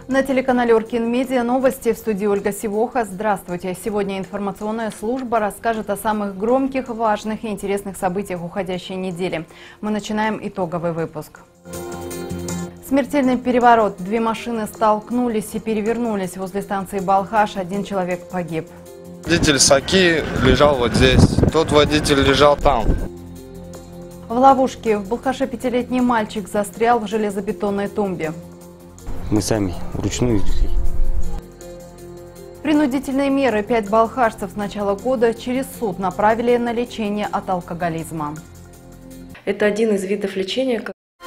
На телеканале Уркин Медиа новости, в студии Ольга Сивоха. Здравствуйте. Сегодня информационная служба расскажет о самых громких, важных и интересных событиях уходящей недели. Мы начинаем итоговый выпуск. Смертельный переворот. Две машины столкнулись и перевернулись возле станции Балхаш. Один человек погиб. Водитель Саки лежал вот здесь, тот водитель лежал там. В ловушке в Балхаше 5-летний мальчик застрял в железобетонной тумбе. Мы сами вручную извлекли. Принудительные меры. 5 балхашцев с начала года через суд направили на лечение от алкоголизма. Это один из видов лечения.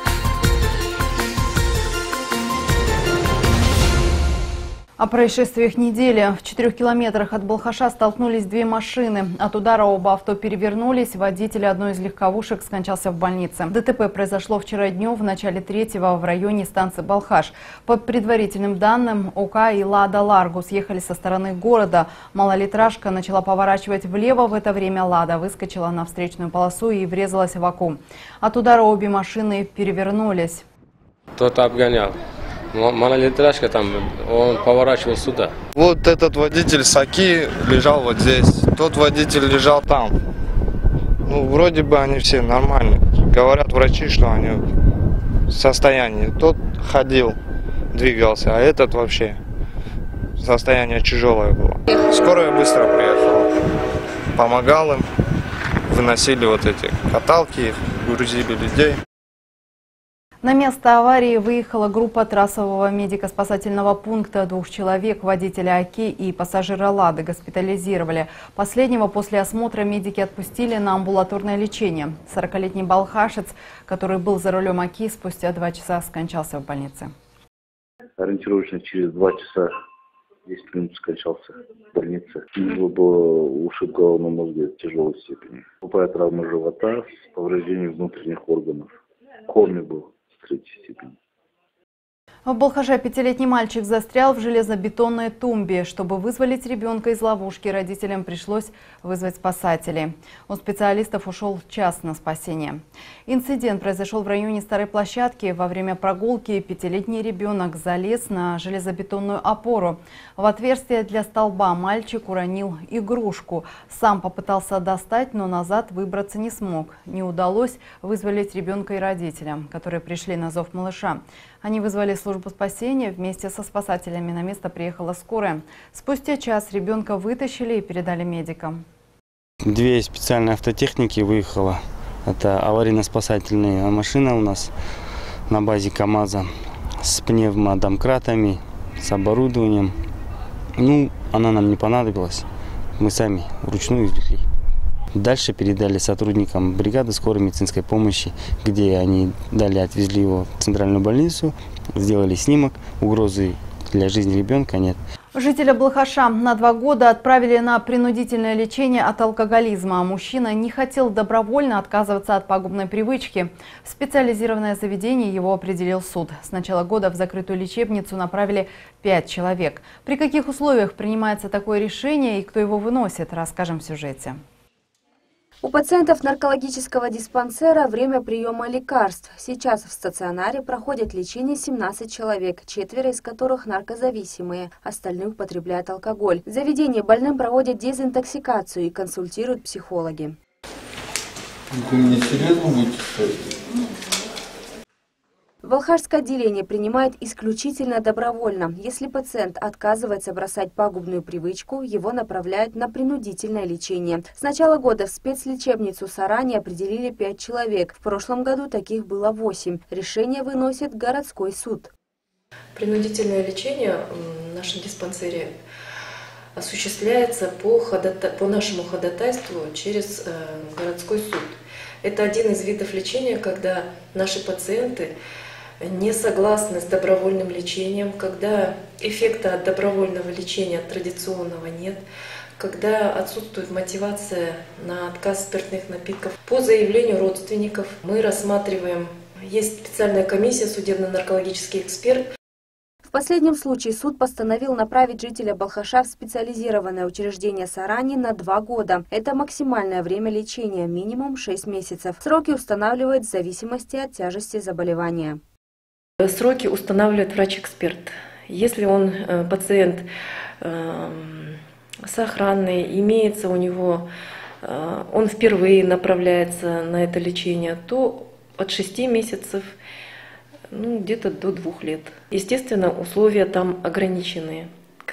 О происшествиях недели. В 4 километрах от Балхаша столкнулись две машины. От удара оба авто перевернулись. Водитель одной из легковушек скончался в больнице. ДТП произошло вчера днем в начале 3-го в районе станции Балхаш. По предварительным данным, ОК и Лада Ларгус ехали со стороны города. Малолитражка начала поворачивать влево. В это время Лада выскочила на встречную полосу и врезалась в ОКУ. От удара обе машины перевернулись. Кто-то обгонял. Малолитражка там, он поворачивал сюда. Вот этот водитель Саки лежал вот здесь, тот водитель лежал там. Ну, вроде бы они все нормальные. Говорят врачи, что они в состоянии. Тот ходил, двигался, а этот вообще состояние тяжелое было. Скорая быстро приехала. Помогал им, выносили вот эти каталки, грузили людей. На место аварии выехала группа трассового медико-спасательного пункта. 2 человек, водителя ОКИ и пассажира Лады, госпитализировали. Последнего после осмотра медики отпустили на амбулаторное лечение. 40-летний балхашец, который был за рулем ОКИ, спустя 2 часа скончался в больнице. Ориентировочно через 2 часа 10 минут скончался в больнице. У него был ушиб головного мозга тяжелой степени. Тупая травма живота с повреждением внутренних органов. В коме был. В Балхаше 5-летний мальчик застрял в железобетонной тумбе. Чтобы вызволить ребенка из ловушки, родителям пришлось вызвать спасателей. У специалистов ушел час на спасение. Инцидент произошел в районе старой площадки. Во время прогулки 5-летний ребенок залез на железобетонную опору. В отверстие для столба мальчик уронил игрушку. Сам попытался достать, но назад выбраться не смог. Не удалось вызволить ребенка и родителям, которые пришли на зов малыша. Они вызвали службу спасения. Вместе со спасателями на место приехала скорая. Спустя час ребенка вытащили и передали медикам. 2 специальные автотехники выехала. Это аварийно-спасательная машина у нас на базе КАМАЗа с пневмодомкратами, с оборудованием. Ну, она нам не понадобилась. Мы сами вручную извлекли. Дальше передали сотрудникам бригады скорой медицинской помощи, где они далее отвезли его в центральную больницу, сделали снимок, угрозы для жизни ребенка нет. Жителя Балхаша на 2 года отправили на принудительное лечение от алкоголизма. Мужчина не хотел добровольно отказываться от пагубной привычки. В специализированное заведение его определил суд. С начала года в закрытую лечебницу направили 5 человек. При каких условиях принимается такое решение и кто его выносит, расскажем в сюжете. У пациентов наркологического диспансера время приема лекарств. Сейчас в стационаре проходят лечение 17 человек, 4 из которых наркозависимые, остальные употребляют алкоголь. В заведении больным проводят дезинтоксикацию и консультируют психологи. Вы мне серьезно будете ставить? Балхашское отделение принимает исключительно добровольно. Если пациент отказывается бросать пагубную привычку, его направляют на принудительное лечение. С начала года в спецлечебницу Сарани определили 5 человек. В прошлом году таких было 8. Решение выносит городской суд. Принудительное лечение в нашем диспансере осуществляется по нашему ходатайству через городской суд. Это один из видов лечения, когда наши пациенты не согласны с добровольным лечением, когда эффекта от добровольного лечения, от традиционного нет, когда отсутствует мотивация на отказ спиртных напитков. По заявлению родственников мы рассматриваем, есть специальная комиссия, судебно-наркологический эксперт. В последнем случае суд постановил направить жителя Балхаша в специализированное учреждение Сарани на 2 года. Это максимальное время лечения, минимум 6 месяцев. Сроки устанавливают в зависимости от тяжести заболевания. Сроки устанавливает врач-эксперт. Если он, пациент сохранный, имеется у него, он впервые направляется на это лечение, то от 6 месяцев, где-то до 2 лет. Естественно, условия там ограниченные.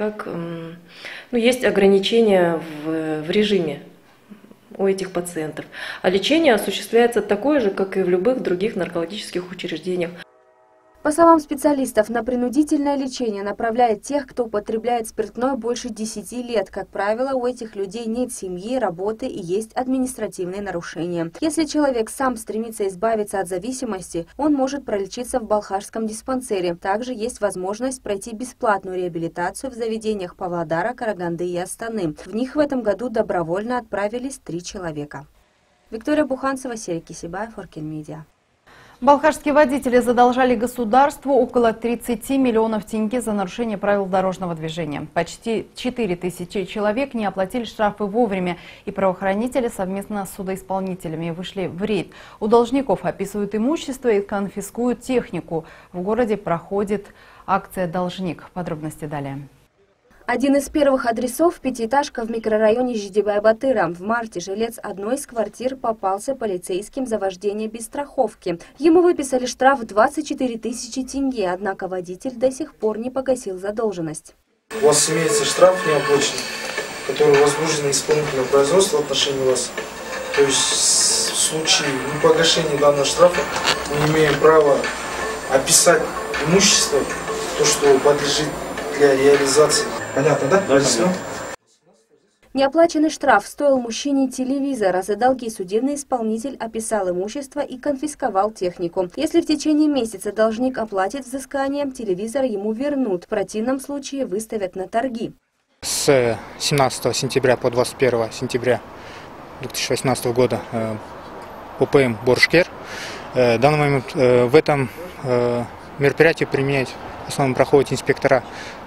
Есть ограничения в режиме у этих пациентов. А лечение осуществляется такое же, как и в любых других наркологических учреждениях. По словам специалистов, на принудительное лечение направляют тех, кто употребляет спиртное больше 10 лет. Как правило, у этих людей нет семьи, работы и есть административные нарушения. Если человек сам стремится избавиться от зависимости, он может пролечиться в Балхашском диспансере. Также есть возможность пройти бесплатную реабилитацию в заведениях Павлодара, Караганды и Астаны. В них в этом году добровольно отправились 3 человека. Виктория Буханцева, Серик Кисибаев, Оркен Медиа. Балхашские водители задолжали государству около 30 миллионов тенге за нарушение правил дорожного движения. Почти 4000 человек не оплатили штрафы вовремя, и правоохранители совместно с судоисполнителями вышли в рейд. У должников описывают имущество и конфискуют технику. В городе проходит акция «Должник». Подробности далее. Один из первых адресов – пятиэтажка в микрорайоне Жидибай-Батыра. В марте жилец одной из квартир попался полицейским за вождение без страховки. Ему выписали штраф 24 тысячи тенге, однако водитель до сих пор не погасил задолженность. У вас имеется штраф неоплаченный, который возбуждено исполнительное производство в отношении вас. То есть в случае непогашения данного штрафа мы имеем право описать имущество, то, что подлежит для реализации. Понятно, да? Да, Неоплаченный штраф стоил мужчине телевизора. За долги судебный исполнитель описал имущество и конфисковал технику. Если в течение месяца должник оплатит взыскание, телевизор ему вернут. В противном случае выставят на торги. С 17 сентября по 21 сентября 2018 года ОПМ Боршкер. В данный момент в этом мероприятии применяют, в основном проходят инспектора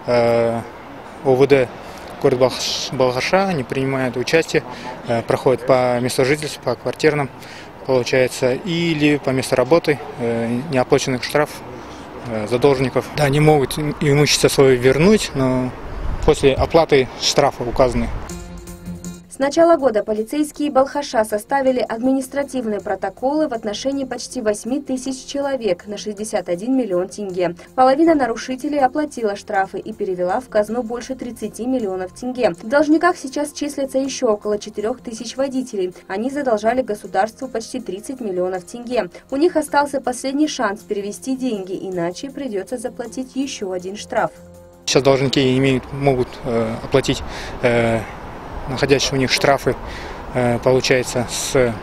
ОВД города Балхаша, они принимают участие, проходят по месту жительства, по квартирным, получается, или по месту работы, неоплаченных штрафов задолженников. Да, они могут имущество свое вернуть, но после оплаты штрафа указаны. С начала года полицейские Балхаша составили административные протоколы в отношении почти 8 тысяч человек на 61 миллион тенге. Половина нарушителей оплатила штрафы и перевела в казну больше 30 миллионов тенге. В должниках сейчас числится еще около 4 тысяч водителей. Они задолжали государству почти 30 миллионов тенге. У них остался последний шанс перевести деньги, иначе придется заплатить еще один штраф. Сейчас должники могут оплатить находящие у них штрафы, получается, с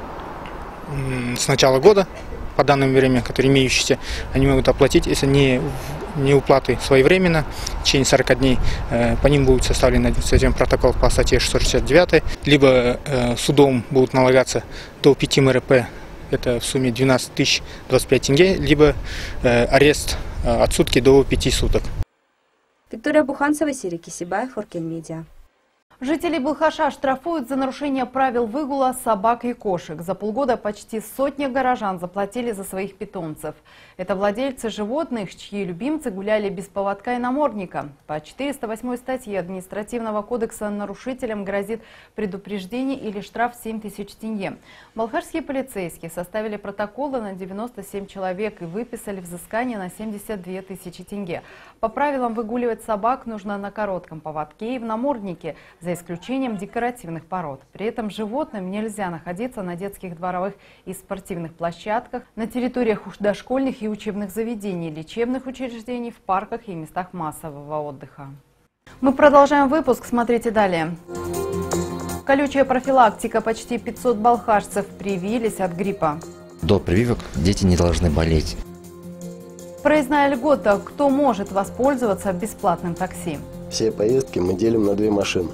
начала года, по данному времени, которые имеющиеся, они могут оплатить, если не уплаты своевременно, в течение 40 дней, по ним будет составлен административный протокол по статье 669, либо судом будут налагаться до 5 МРП, это в сумме 12 тысяч 25 тенге, либо арест от сутки до 5 суток. Виктория Буханцева, Серик Кисибаев, Оркен Медиа. Жители Балхаша штрафуют за нарушение правил выгула собак и кошек. За полгода почти сотня горожан заплатили за своих питомцев. Это владельцы животных, чьи любимцы гуляли без поводка и намордника. По 408 статье Административного кодекса нарушителям грозит предупреждение или штраф 7 тысяч тенге. Балхашские полицейские составили протоколы на 97 человек и выписали взыскание на 72 тысячи тенге. По правилам выгуливать собак нужно на коротком поводке и в наморднике, за исключением декоративных пород. При этом животным нельзя находиться на детских, дворовых и спортивных площадках, на территориях дошкольных и учебных заведений, лечебных учреждений, в парках и местах массового отдыха. Мы продолжаем выпуск. Смотрите далее. Колючая профилактика. Почти 500 балхашцев привились от гриппа. До прививок дети не должны болеть. Проездная льгота. Кто может воспользоваться бесплатным такси? Все поездки мы делим на 2 машины.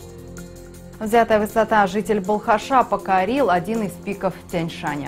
Взятая высота. Житель Балхаша покорил один из пиков Тяньшаня.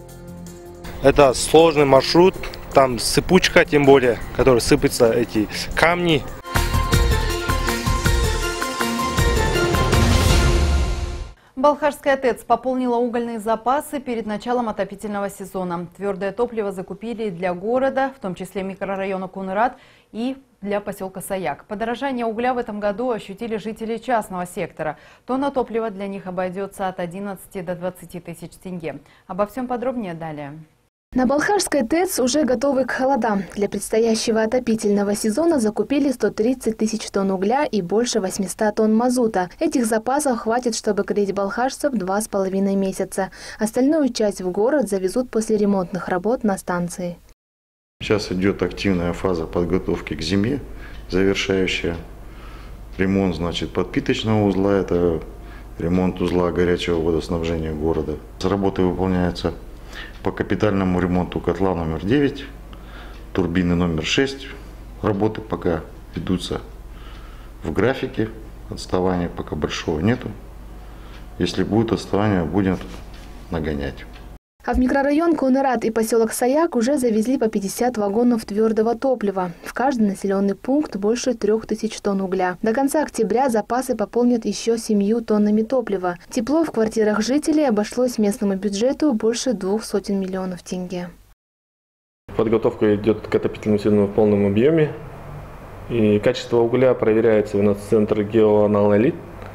Это сложный маршрут, там сыпучка, тем более, который сыпятся эти камни. В Балхашская ТЭЦ пополнила угольные запасы перед началом отопительного сезона. Твердое топливо закупили для города, в том числе микрорайона Кунырат и для поселка Саяк. Подорожание угля в этом году ощутили жители частного сектора. Тонна топлива для них обойдется от 11 до 20 тысяч тенге. Обо всем подробнее далее. На Балхашской ТЭЦ уже готовы к холодам. Для предстоящего отопительного сезона закупили 130 тысяч тонн угля и больше 800 тонн мазута. Этих запасов хватит, чтобы греть балхашцев 2,5 месяца. Остальную часть в город завезут после ремонтных работ на станции. Сейчас идет активная фаза подготовки к зиме, завершающая ремонт, подпиточного узла, это ремонт узла горячего водоснабжения города. Работы выполняются по капитальному ремонту котла номер 9, турбины номер 6. Работы пока ведутся в графике, отставания пока большого нету. Если будет отставание, будем нагонять. А в микрорайон Кунырат и поселок Саяк уже завезли по 50 вагонов твердого топлива. В каждый населенный пункт больше 3000 тонн угля. До конца октября запасы пополнят еще 7 тоннами топлива. Тепло в квартирах жителей обошлось местному бюджету больше 200 миллионов тенге. Подготовка идет к отопительному сезону в полном объеме. И качество угля проверяется у нас центр геоанализ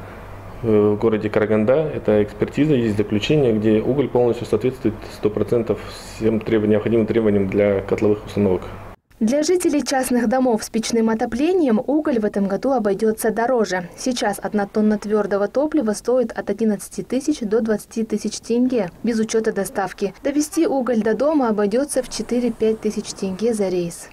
в городе Караганда. Это экспертиза, есть заключение, где уголь полностью соответствует 100% всем необходимым требованиям для котловых установок. Для жителей частных домов с печным отоплением уголь в этом году обойдется дороже. Сейчас 1 тонна твердого топлива стоит от 11 тысяч до 20 тысяч тенге, без учета доставки. Довести уголь до дома обойдется в 4-5 тысяч тенге за рейс.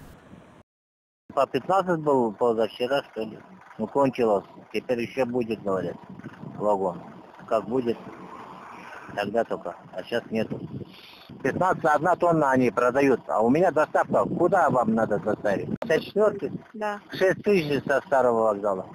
По 15 был позавчера, что ли. Ну, кончилось. Теперь еще будет, говорят, вагон. Как будет, тогда только. А сейчас нету. 15 1 тонна они продают. А у меня доставка. Куда вам надо доставить? 54? Да. 6 тысяч со старого вокзала.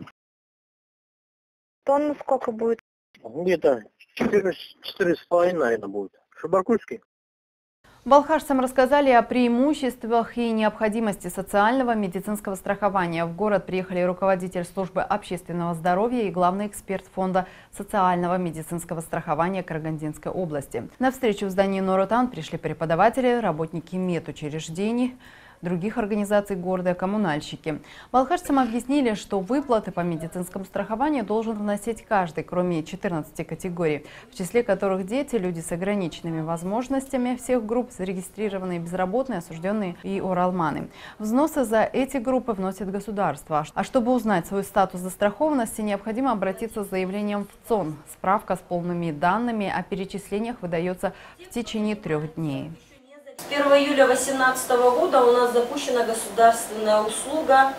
Тонна сколько будет? Где-то 4,5, наверное, будет. Шабаркульский. Балхашцам рассказали о преимуществах и необходимости социального медицинского страхования. В город приехали руководитель службы общественного здоровья и главный эксперт фонда социального медицинского страхования Карагандинской области. На встречу в здании Нур-Отан пришли преподаватели, работники медучреждений, других организаций города, коммунальщики. Балхашцам объяснили, что выплаты по медицинскому страхованию должен вносить каждый, кроме 14 категорий, в числе которых дети, люди с ограниченными возможностями всех групп, зарегистрированные безработные, осужденные и уралманы. Взносы за эти группы вносит государство. А чтобы узнать свой статус застрахованности, необходимо обратиться с заявлением в ЦОН. Справка с полными данными о перечислениях выдается в течение 3 дней. С 1 июля 2018 года у нас запущена государственная услуга.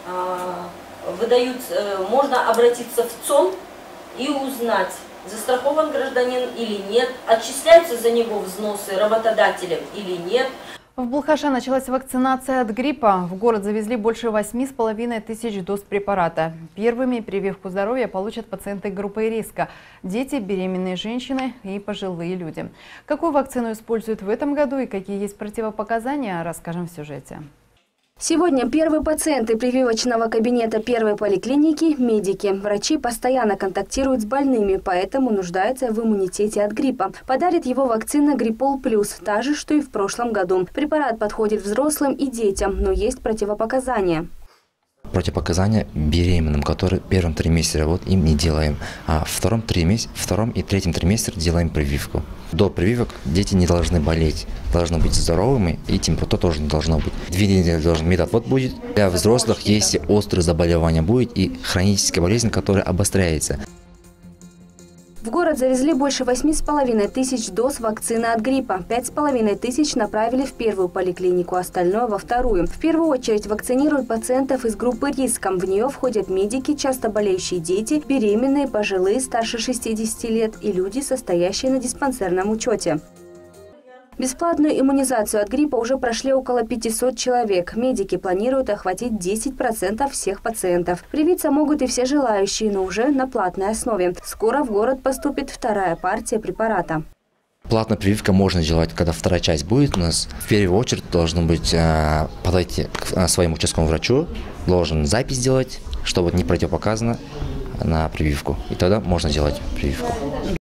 Можно обратиться в ЦОН и узнать, застрахован гражданин или нет, отчисляются за него взносы работодателем или нет. В Балхаше началась вакцинация от гриппа. В город завезли больше 8,5 тысяч доз препарата. Первыми прививку здоровья получат пациенты группы риска – дети, беременные женщины и пожилые люди. Какую вакцину используют в этом году и какие есть противопоказания, расскажем в сюжете. Сегодня первые пациенты прививочного кабинета первой поликлиники – медики. Врачи постоянно контактируют с больными, поэтому нуждаются в иммунитете от гриппа. Подарит его вакцина Гриппол Плюс, та же, что и в прошлом году. Препарат подходит взрослым и детям, но есть противопоказания. Противопоказания беременным, которые в первом триместре им не делаем, а в втором и третьем триместре делаем прививку. До прививок дети не должны болеть, должны быть здоровыми, и температура тоже не должна быть. 2 недели должен медотвод будет. Для взрослых, если острые заболевания будет и хроническая болезнь, которая обостряется. В город завезли больше 8,5 тысяч доз вакцины от гриппа. 5,5 тысяч направили в первую поликлинику, остальное во вторую. В первую очередь вакцинируют пациентов из группы риска. В нее входят медики, часто болеющие дети, беременные, пожилые, старше 60 лет и люди, состоящие на диспансерном учете. Бесплатную иммунизацию от гриппа уже прошли около 500 человек. Медики планируют охватить 10% всех пациентов. Привиться могут и все желающие, но уже на платной основе. Скоро в город поступит вторая партия препарата. Платная прививка можно делать, когда вторая часть будет у нас. В первую очередь должно быть подойти к своему участковому врачу, должен запись сделать, чтобы не противопоказано на прививку. И тогда можно делать прививку.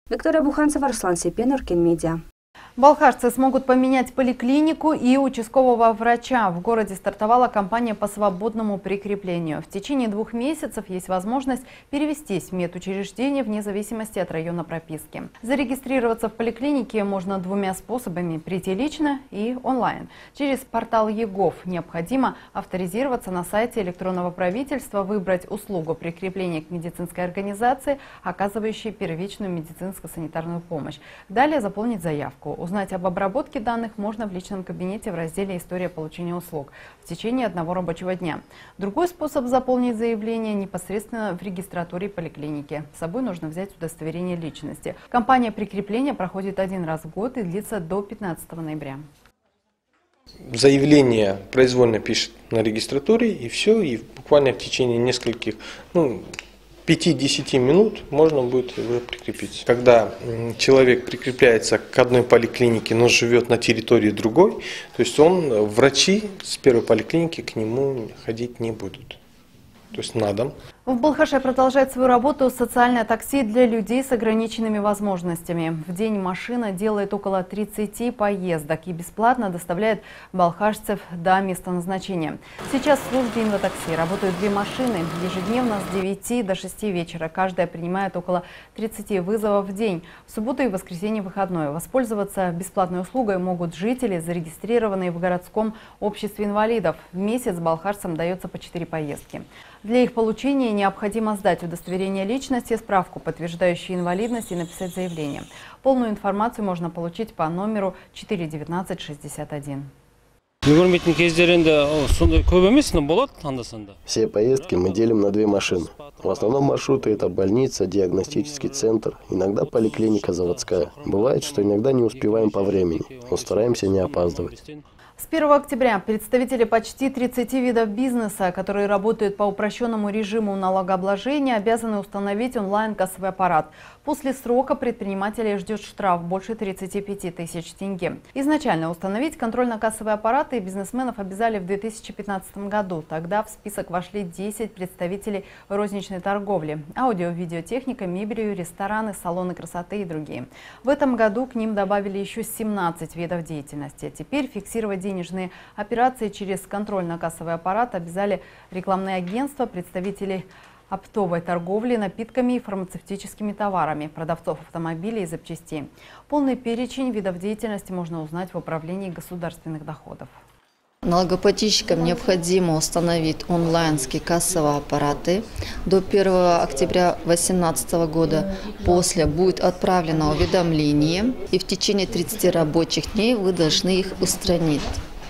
Виктория Буханцева, Руслан Сепен, Оркинмедиа. Балхашцы смогут поменять поликлинику и участкового врача. В городе стартовала кампания по свободному прикреплению. В течение 2 месяцев есть возможность перевестись в медучреждение вне зависимости от района прописки. Зарегистрироваться в поликлинике можно 2 способами – прийти лично и онлайн. Через портал ЕГОВ необходимо авторизироваться на сайте электронного правительства, выбрать услугу прикрепления к медицинской организации, оказывающей первичную медицинско-санитарную помощь. Далее заполнить заявку. Узнать об обработке данных можно в личном кабинете в разделе «История получения услуг» в течение 1 рабочего дня. Другой способ заполнить заявление непосредственно в регистратуре поликлиники. С собой нужно взять удостоверение личности. Кампания прикрепления проходит 1 раз в год и длится до 15 ноября. Заявление произвольно пишет на регистратуре, и все, и буквально в течение нескольких, 5-10 минут можно будет уже прикрепиться. Когда человек прикрепляется к одной поликлинике, но живет на территории другой, то есть врачи с первой поликлиники к нему ходить не будут. То есть на дом. В Балхаше продолжает свою работу социальное такси для людей с ограниченными возможностями. В день машина делает около 30 поездок и бесплатно доставляет балхашцев до места назначения. Сейчас в службе инватакси работают 2 машины. Ежедневно с 9 до 6 вечера. Каждая принимает около 30 вызовов в день. В субботу и воскресенье выходной. Воспользоваться бесплатной услугой могут жители, зарегистрированные в городском обществе инвалидов. В месяц балхашцам дается по 4 поездки. Для их получения необходимо сдать удостоверение личности, справку, подтверждающую инвалидность, и написать заявление. Полную информацию можно получить по номеру 41961. Все поездки мы делим на 2 машины. В основном маршруты – это больница, диагностический центр, иногда поликлиника заводская. Бывает, что иногда не успеваем по времени, но стараемся не опаздывать. С 1 октября представители почти 30 видов бизнеса, которые работают по упрощенному режиму налогообложения, обязаны установить онлайн-кассовый аппарат. После срока предпринимателей ждет штраф больше 35 тысяч тенге. Изначально установить контрольно-кассовые аппараты бизнесменов обязали в 2015 году. Тогда в список вошли 10 представителей розничной торговли, аудио-видеотехника, мебелью, рестораны, салоны красоты и другие. В этом году к ним добавили еще 17 видов деятельности. Теперь фиксировать денежные операции через контрольно-кассовый аппарат обязали рекламные агентства, представителей оптовой торговли напитками и фармацевтическими товарами, продавцов автомобилей и запчастей. Полный перечень видов деятельности можно узнать в Управлении государственных доходов. Налогоплательщикам необходимо установить онлайнские кассовые аппараты до 1 октября 2018 года. После будет отправлено уведомление, и в течение 30 рабочих дней вы должны их устранить.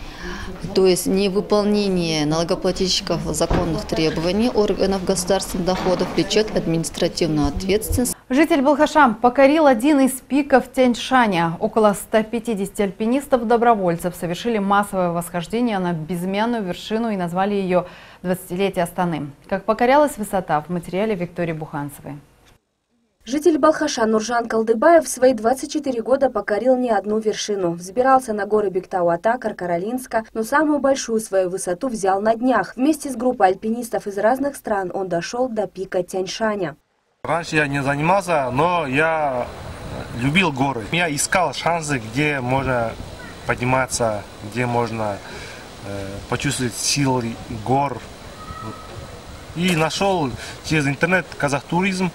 То есть невыполнение налогоплательщиков законных требований органов государственных доходов влечет административную ответственность. Житель Балхаша покорил один из пиков Тянь-Шаня. Около 150 альпинистов-добровольцев совершили массовое восхождение на безымянную вершину и назвали ее «20-летие Астаны». Как покорялась высота, в материале Виктории Буханцевой. Житель Балхаша Нуржан Калдыбаев в свои 24 года покорил не одну вершину. Взбирался на горы Бектауата, Каркаралинска, но самую большую свою высоту взял на днях. Вместе с группой альпинистов из разных стран он дошел до пика Тянь-Шаня. Раньше я не занимался, но я любил горы. Я искал шансы, где можно подниматься, где можно почувствовать силы гор. И нашел через интернет Казахтуризм.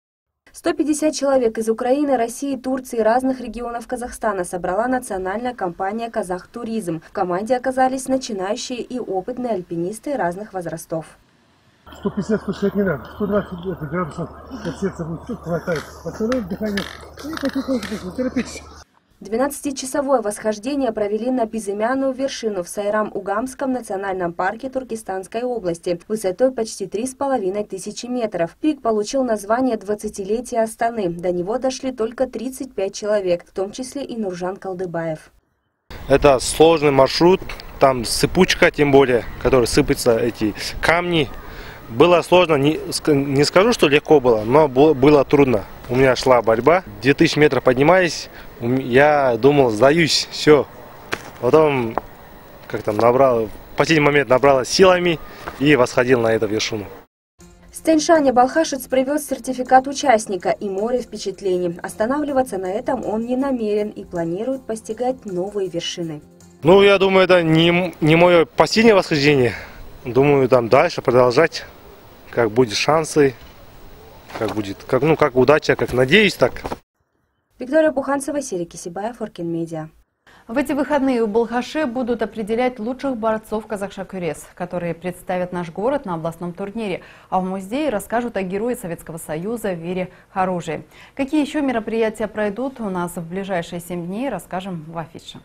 150 человек из Украины, России, Турции и разных регионов Казахстана собрала национальная компания «Казахтуризм». В команде оказались начинающие и опытные альпинисты разных возрастов. 150-160 не надо, 120 градусов от сердца будет хватает. Восстановить дыхание и потихоньку терпеть. 12-часовое восхождение провели на безымянную вершину в Сайрам-Угамском национальном парке Туркестанской области, высотой почти 3500 метров. Пик получил название «20-летие Астаны». До него дошли только 35 человек, в том числе и Нуржан Калдыбаев. Это сложный маршрут, там сыпучка, тем более, который сыпятся эти камни. Было сложно, не скажу, что легко было, но было трудно. У меня шла борьба, 2000 метров поднимаясь, я думал, сдаюсь, все. Потом, в последний момент набралась силами и восходил на эту вершину. С Тяньшане балхашец привез сертификат участника и море впечатлений. Останавливаться на этом он не намерен и планирует постигать новые вершины. Ну, я думаю, это не мое последнее восхождение. Думаю, там дальше продолжать, как будет шансы, как будет, как удача, как надеюсь, так. Виктория Пуханцева, Серий Кисибаев, Оркен Медиа. В эти выходные в Балхаше будут определять лучших борцов Казахша-Кюрес, которые представят наш город на областном турнире. А в музее расскажут о герое Советского Союза Вере Харужей. Какие еще мероприятия пройдут у нас в ближайшие 7 дней, расскажем в афише.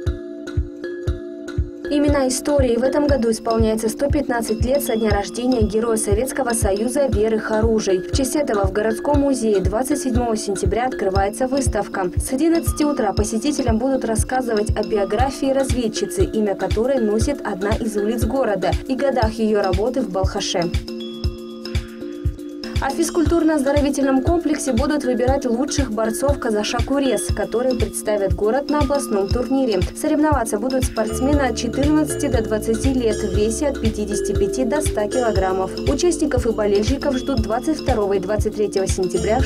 Имена истории. В этом году исполняется 115 лет со дня рождения героя Советского Союза Веры Харужей. В честь этого в городском музее 27 сентября открывается выставка. С 11 утра посетителям будут рассказывать о биографии разведчицы, имя которой носит одна из улиц города, и годах ее работы в Балхаше. А в физкультурно-оздоровительном комплексе будут выбирать лучших борцов Казахша-Кюрес, которые представят город на областном турнире. Соревноваться будут спортсмены от 14 до 20 лет в весе от 55 до 100 килограммов. Участников и болельщиков ждут 22 и 23 сентября в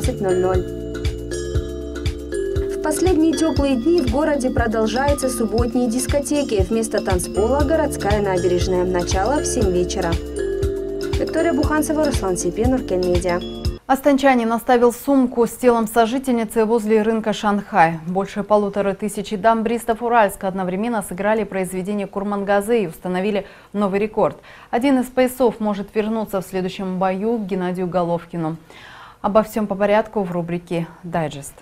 16:00. В последние теплые дни в городе продолжаются субботние дискотеки. Вместо танцпола – городская набережная. Начало в 7 вечера. Виктория Буханцева, Руслан Сипен, Оркен Медиа. Астанчанин оставил сумку с телом сожительницы возле рынка Шанхай. Больше 1500 дамбристов Уральска одновременно сыграли произведение Курмангазы и установили новый рекорд. Один из поясов может вернуться в следующем бою к Геннадию Головкину. Обо всем по порядку в рубрике «Дайджест».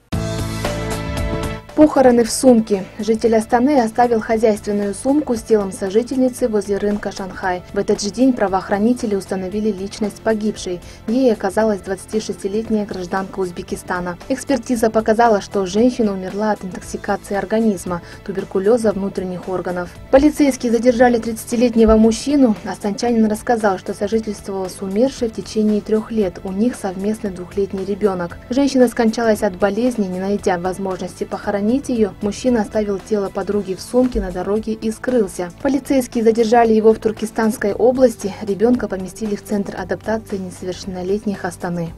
Похороны в сумке. Житель Астаны оставил хозяйственную сумку с телом сожительницы возле рынка Шанхай. В этот же день правоохранители установили личность погибшей. Ей оказалась 26-летняя гражданка Узбекистана. Экспертиза показала, что женщина умерла от интоксикации организма, туберкулеза внутренних органов. Полицейские задержали 30-летнего мужчину. Астанчанин рассказал, что сожительствовал с умершей в течение 3 лет. У них совместный 2-летний ребенок. Женщина скончалась от болезни, не найдя возможности похоронить ее, мужчина оставил тело подруги в сумке на дороге и скрылся. Полицейские задержали его в Туркестанской области. Ребенка поместили в Центр адаптации несовершеннолетних Астаны.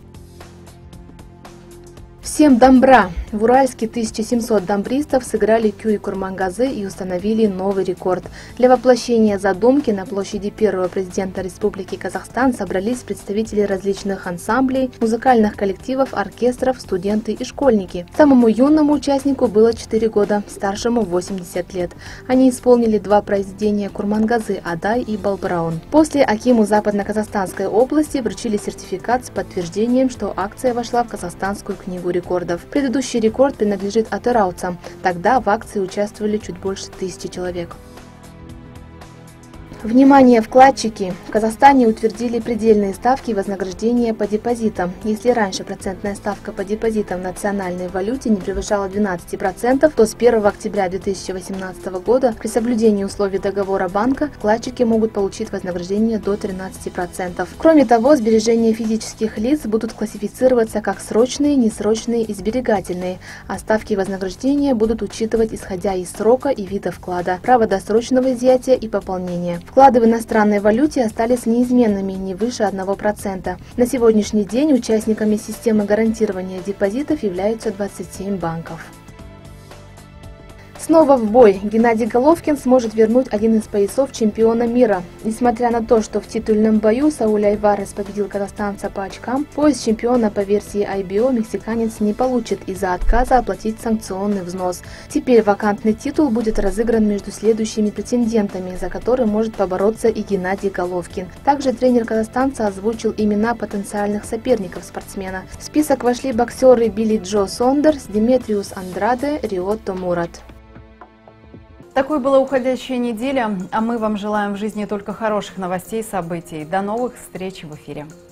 Всем добра! В Уральске 1700 дамбристов сыграли кюй Курмангазы и установили новый рекорд. Для воплощения задумки на площади первого президента Республики Казахстан собрались представители различных ансамблей, музыкальных коллективов, оркестров, студенты и школьники. Самому юному участнику было 4 года, старшему 80 лет. Они исполнили 2 произведения Курмангазы «Адай» и «Балбраун». После акиму Западно-Казахстанской области вручили сертификат с подтверждением, что акция вошла в Казахстанскую книгу рекордов. Предыдущий рекорд принадлежит атырауцам. Тогда в акции участвовали чуть больше 1000 человек. Внимание, вкладчики! В Казахстане утвердили предельные ставки вознаграждения по депозитам. Если раньше процентная ставка по депозитам в национальной валюте не превышала 12%, то с 1 октября 2018 года при соблюдении условий договора банка вкладчики могут получить вознаграждение до 13%. Кроме того, сбережения физических лиц будут классифицироваться как срочные, несрочные и сберегательные, а ставки вознаграждения будут учитывать исходя из срока и вида вклада, права досрочного изъятия и пополнения. Вклады в иностранной валюте остались неизменными, не выше 1%. На сегодняшний день участниками системы гарантирования депозитов являются 27 банков. Снова в бой. Геннадий Головкин сможет вернуть один из поясов чемпиона мира. Несмотря на то, что в титульном бою Сауль Айварес победил казахстанца по очкам, пояс чемпиона по версии IBO мексиканец не получит из-за отказа оплатить санкционный взнос. Теперь вакантный титул будет разыгран между следующими претендентами, за который может побороться и Геннадий Головкин. Также тренер казахстанца озвучил имена потенциальных соперников спортсмена. В список вошли боксеры Билли Джо Сондерс, Диметриус Андраде, Риотто Мурат. Такой была уходящая неделя, а мы вам желаем в жизни только хороших новостей и событий. До новых встреч в эфире.